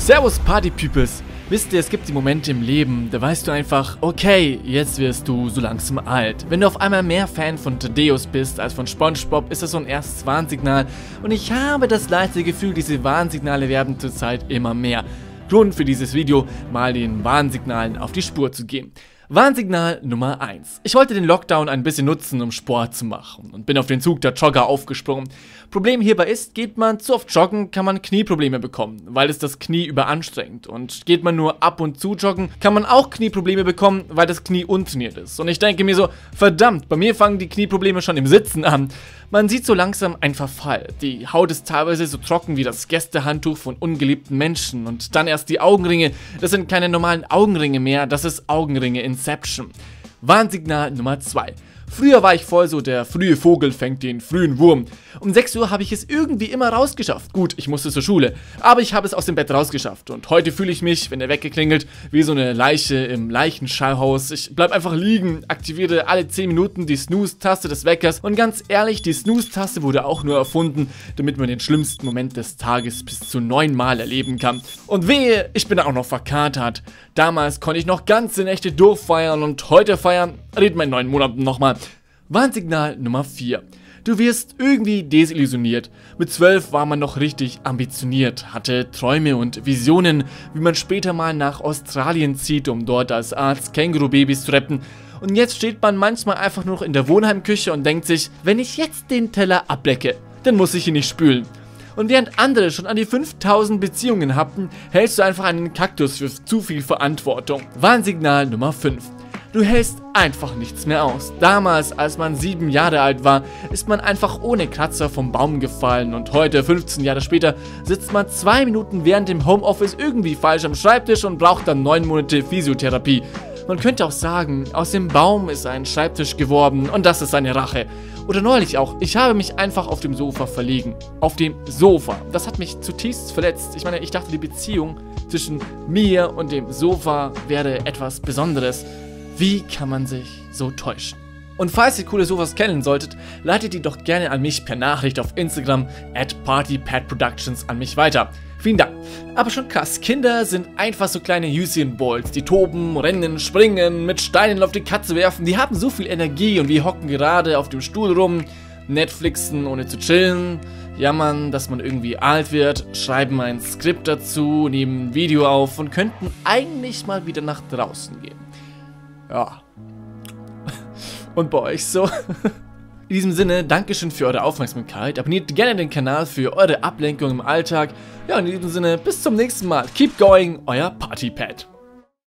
Servus Party-Peoples! Wisst ihr, es gibt die Momente im Leben, da weißt du einfach, okay, jetzt wirst du so langsam alt. Wenn du auf einmal mehr Fan von Thaddeus bist als von SpongeBob, ist das so ein erstes Warnsignal. Und ich habe das leichte Gefühl, diese Warnsignale werden zurzeit immer mehr. Grund für dieses Video, mal den Warnsignalen auf die Spur zu gehen. Warnsignal Nummer 1. Ich wollte den Lockdown ein bisschen nutzen, um Sport zu machen und bin auf den Zug der Jogger aufgesprungen. Problem hierbei ist, geht man zu oft joggen, kann man Knieprobleme bekommen, weil es das Knie überanstrengt. Und geht man nur ab und zu joggen, kann man auch Knieprobleme bekommen, weil das Knie untrainiert ist. Und ich denke mir so, verdammt, bei mir fangen die Knieprobleme schon im Sitzen an. Man sieht so langsam einen Verfall. Die Haut ist teilweise so trocken wie das Gästehandtuch von ungeliebten Menschen. Und dann erst die Augenringe. Das sind keine normalen Augenringe mehr, das ist Augenringe Inception. Warnsignal Nummer 2. Früher war ich voll so, der frühe Vogel fängt den frühen Wurm. Um 6 Uhr habe ich es irgendwie immer rausgeschafft. Gut, ich musste zur Schule, aber ich habe es aus dem Bett rausgeschafft. Und heute fühle ich mich, wenn der Wecker klingelt, wie so eine Leiche im Leichenschauhaus. Ich bleib einfach liegen, aktiviere alle 10 Minuten die Snooze-Taste des Weckers. Und ganz ehrlich, die Snooze-Taste wurde auch nur erfunden, damit man den schlimmsten Moment des Tages bis zu 9 Mal erleben kann. Und wehe, ich bin auch noch verkatert. Damals konnte ich noch ganze Nächte durchfeiern und heute feiern, reden wir in 9 Monaten nochmal. Warnsignal Nummer 4. Du wirst irgendwie desillusioniert. Mit 12 war man noch richtig ambitioniert, hatte Träume und Visionen, wie man später mal nach Australien zieht, um dort als Arzt Känguru-Babys zu retten. Und jetzt steht man manchmal einfach nur noch in der Wohnheimküche und denkt sich, wenn ich jetzt den Teller ablecke, dann muss ich ihn nicht spülen. Und während andere schon an die 5000 Beziehungen hatten, hältst du einfach einen Kaktus für zu viel Verantwortung. Warnsignal Nummer 5. Du hältst einfach nichts mehr aus. Damals, als man 7 Jahre alt war, ist man einfach ohne Kratzer vom Baum gefallen und heute, 15 Jahre später, sitzt man 2 Minuten während dem Homeoffice irgendwie falsch am Schreibtisch und braucht dann 9 Monate Physiotherapie. Man könnte auch sagen, aus dem Baum ist ein Schreibtisch geworden und das ist seine Rache. Oder neulich auch, ich habe mich einfach auf dem Sofa verlegen. Auf dem Sofa. Das hat mich zutiefst verletzt. Ich meine, ich dachte, die Beziehung zwischen mir und dem Sofa wäre etwas Besonderes. Wie kann man sich so täuschen? Und falls ihr coole Sofas kennen solltet, leitet die doch gerne an mich per Nachricht auf Instagram @partypadproductions an mich weiter. Vielen Dank. Aber schon krass, Kinder sind einfach so kleine Usain Bolts, die toben, rennen, springen, mit Steinen auf die Katze werfen, die haben so viel Energie und wir hocken gerade auf dem Stuhl rum, Netflixen ohne zu chillen, jammern, dass man irgendwie alt wird, schreiben ein Skript dazu, nehmen ein Video auf und könnten eigentlich mal wieder nach draußen gehen. Ja. Und bei euch so? In diesem Sinne, Dankeschön für eure Aufmerksamkeit. Abonniert gerne den Kanal für eure Ablenkung im Alltag. Ja, in diesem Sinne, bis zum nächsten Mal. Keep going, euer Partypad.